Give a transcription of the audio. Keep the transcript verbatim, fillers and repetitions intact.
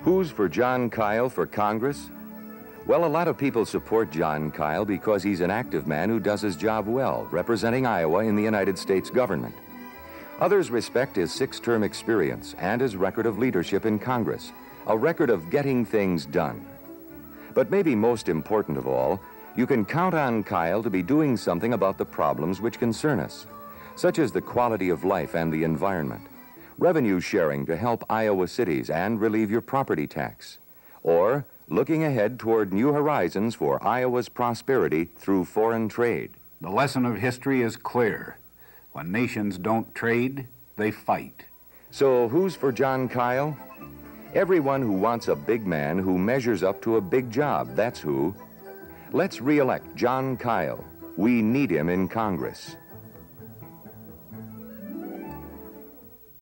Who's for Jon Kyl for Congress? Well, a lot of people support Jon Kyl because he's an active man who does his job well, representing Iowa in the United States government. Others respect his six-term experience and his record of leadership in Congress, a record of getting things done. But maybe most important of all, you can count on Kyl to be doing something about the problems which concern us, such as the quality of life and the environment, revenue sharing to help Iowa cities and relieve your property tax, or looking ahead toward new horizons for Iowa's prosperity through foreign trade. The lesson of history is clear. When nations don't trade, they fight. So who's for Jon Kyl? Everyone who wants a big man who measures up to a big job, that's who. Let's re-elect Jon Kyl. We need him in Congress.